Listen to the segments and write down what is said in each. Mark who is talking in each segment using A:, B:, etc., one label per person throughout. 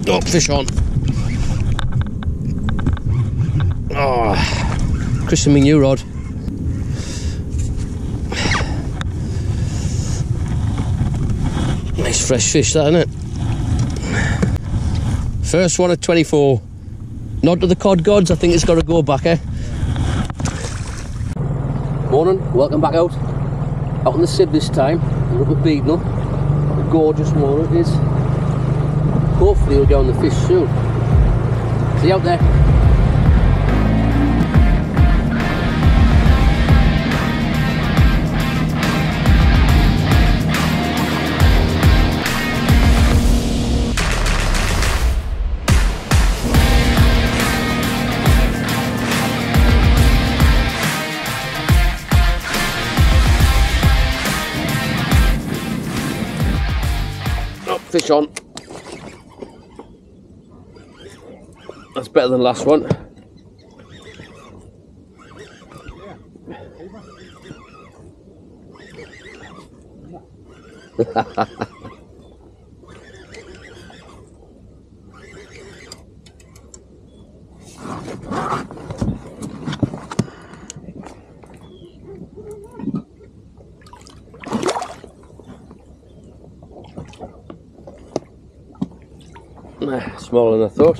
A: Oh, fish on. Oh, christen me new rod. Nice fresh fish, that, isn't it? First one at 24. Nod to the cod gods, I think it's got to go back, eh? Morning, welcome back out. Out on the SIB this time. We're up at Beadnell. A gorgeous morning it is. Hopefully we'll get on the fish soon. See you out there. Fish on. That's better than the last one. Smaller than I thought.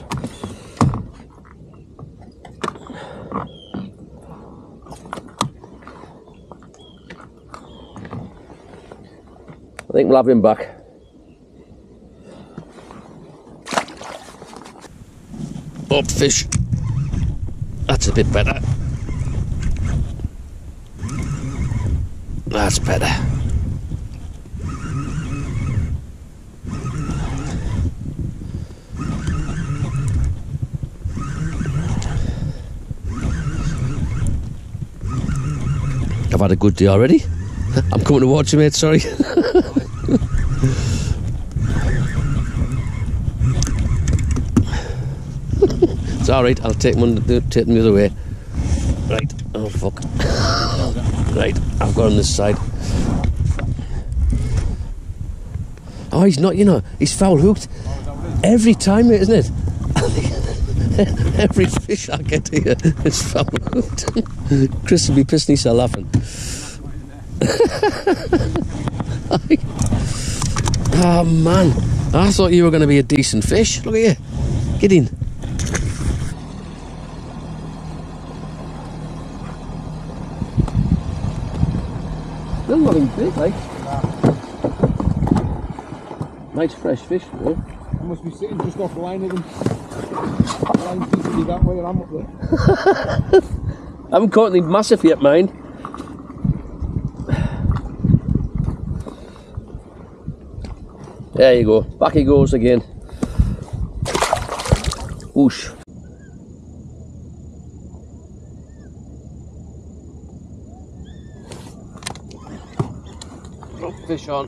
A: I think we'll have him back. Up fish. That's a bit better. That's better. I've had a good day already. I'm coming to watch you, mate, sorry. It's alright, I'll take them the other way. Right, oh fuck. Right, I've got on this side. Oh, he's not, you know, he's foul hooked. Every time, mate, isn't it? Every fish I get here is foul hooked. Chris will be pissing himself laughing. Oh man, I thought you were going to be a decent fish. Look at you. Get in. Still nothing big, like. Nice fresh fish, though.
B: I must be sitting just off the line of them. The line seems to be that way and I'm up there.
A: I haven't caught anything massive yet, mind. There you go. Back he goes again. Whoosh. Oh, fish on.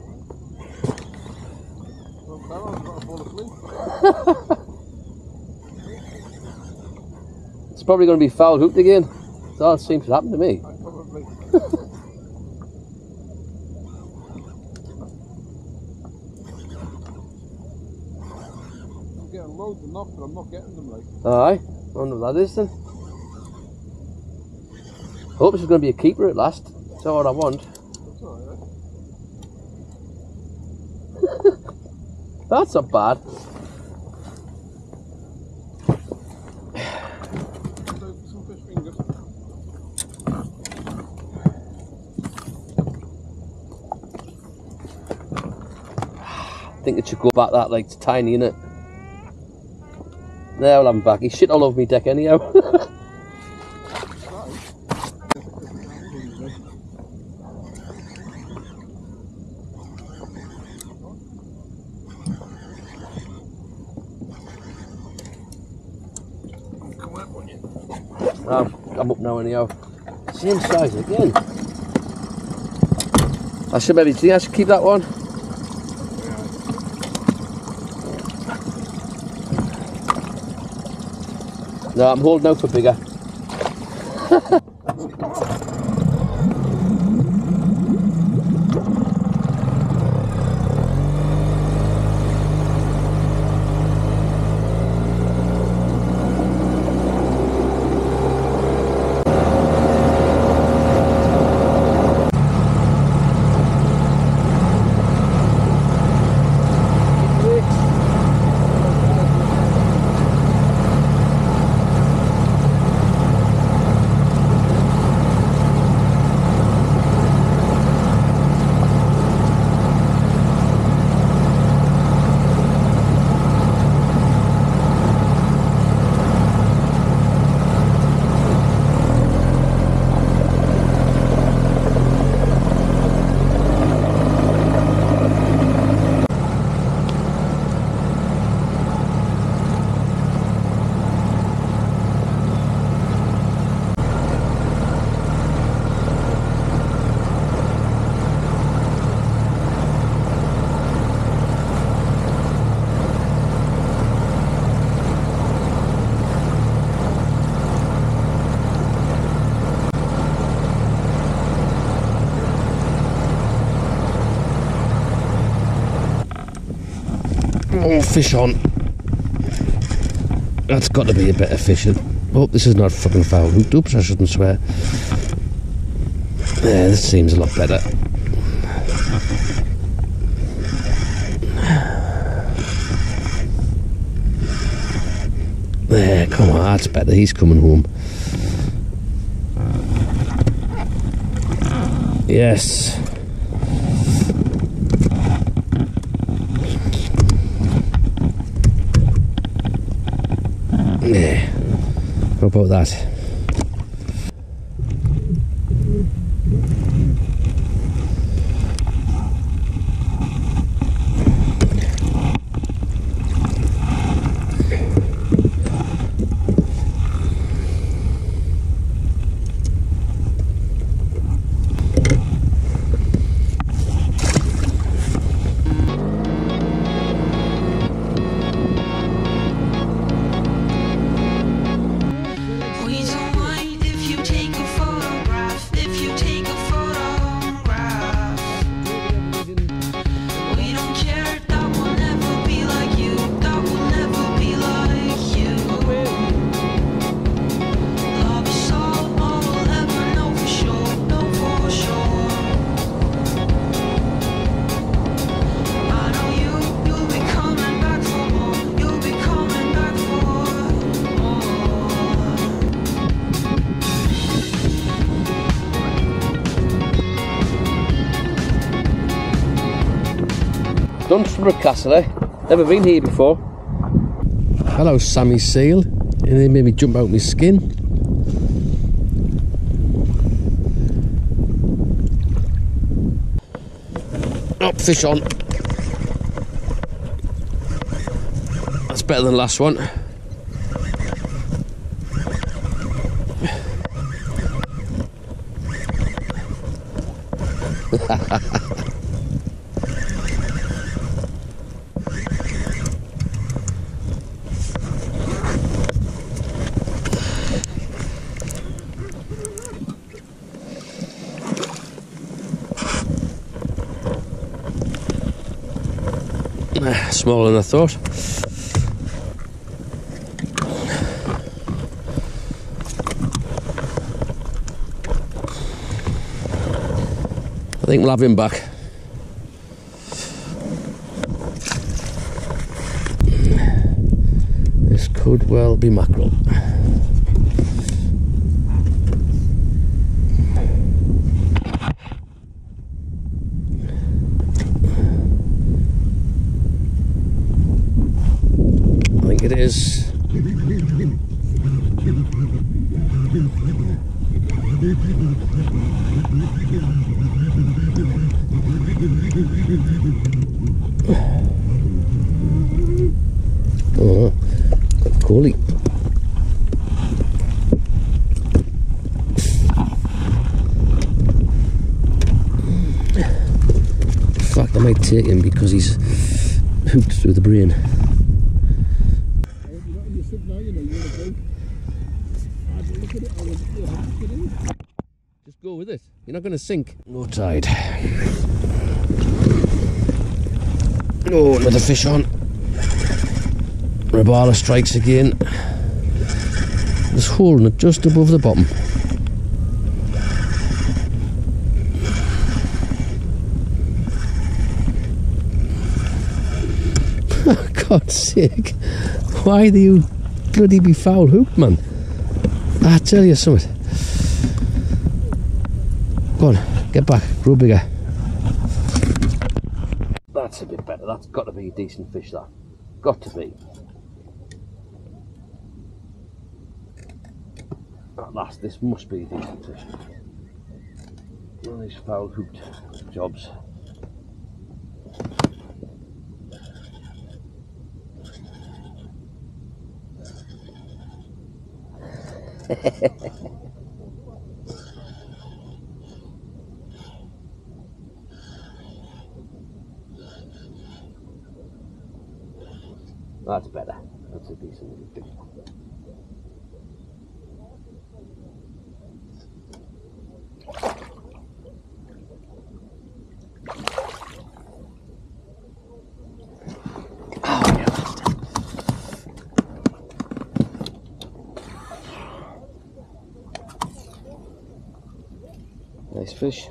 A: It's probably going to be foul hooked again. That's all it seems to happen to me.
B: Probably. I'm getting loads of knots, but I'm not getting them, like.
A: Aye, I wonder what that is then. Hope this is going to be a keeper at last. That's all I want.
B: That's alright.
A: That's not bad.
B: Some fish fingers.
A: I think it should go back that, like, it's tiny, innit? There, I'll have him back. He's shit all over me deck anyhow. I'm up now anyhow. Same size again. I should maybe, do you think I should keep that one? No, I'm holding out for bigger. Oh, fish on. That's got to be a better fishing. Oh, this is not fucking foul. Oops, I shouldn't swear. Yeah, this seems a lot better. There, come on, that's better. He's coming home. Yes. Yeah. How about that? Dunstanburgh Castle, eh? Never been here before. Hello, Sammy Seal. And they made me jump out my skin. Oh, fish on. That's better than the last one. Smaller than I thought. I think we'll have him back. This could well be mackerel. It is. Oh, got Coley. In fact, I might take him because he's hooked through the brain. Just go with it. You're not going to sink. No tide. Oh, another fish on. Rabala strikes again. Just holding it just above the bottom. For God's sake. Why do you bloody be foul hooked, man? I tell you something. Go on, get back, grow bigger. That's a bit better. That's got to be a decent fish, that. Got to be. At last, this must be a decent fish. One of these foul hooked jobs. That's better. That's a decent little fish. Oh, fish.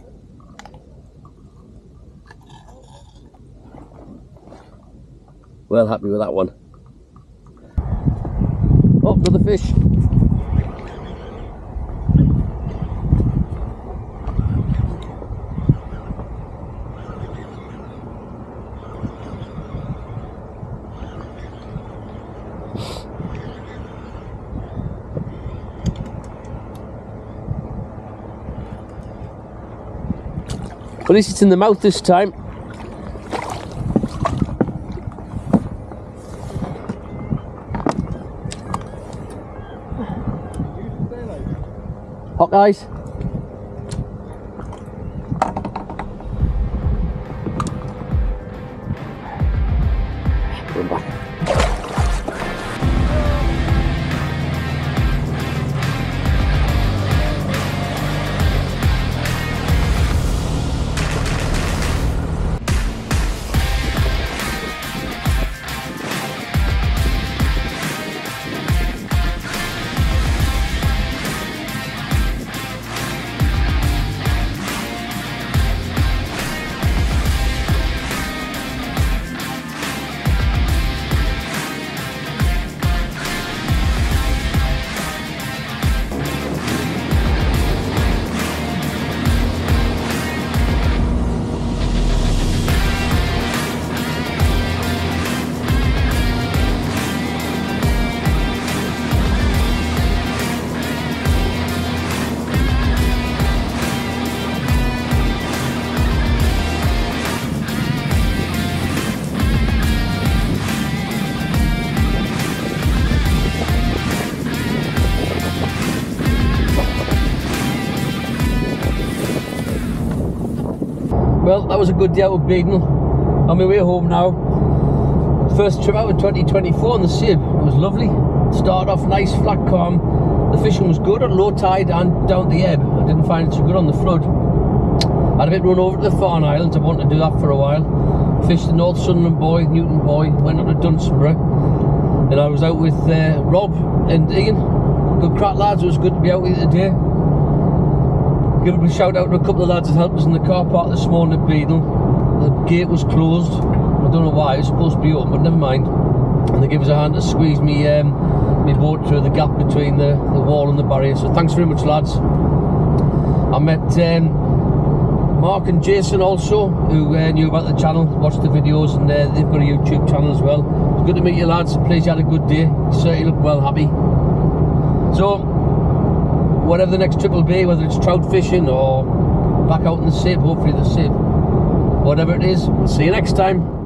A: Well happy with that one. Oh, another fish. At least it's in the mouth this time. Hot guys. Going back. Well, that was a good day out with Beadnell. On my way home now. First trip out in 2024 on the SIB. It was lovely. Started off nice, flat, calm. The fishing was good at low tide and down the ebb. I didn't find it so good on the flood. I had a bit run over to the Farne Islands. I wanted to do that for a while. Fished the North Sunderland Bouy, Newton Bouy, went up to Dunstanburgh. And I was out with Rob and Ian. Good crack, lads. It was good to be out with you today. Give a shout out to a couple of lads that helped us in the car park this morning at Beadnell. The gate was closed. I don't know why, it was supposed to be open, but never mind. And they gave us a hand to squeeze me boat through the gap between the wall and the barrier. So thanks very much, lads. I met Mark and Jason also, who knew about the channel, watched the videos, and they've got a YouTube channel as well. It's good to meet you, lads. Pleased you had a good day. You certainly look well happy. So whatever the next trip will be, whether it's trout fishing or back out in the SIB, hopefully the SIB, whatever it is, we'll see you next time.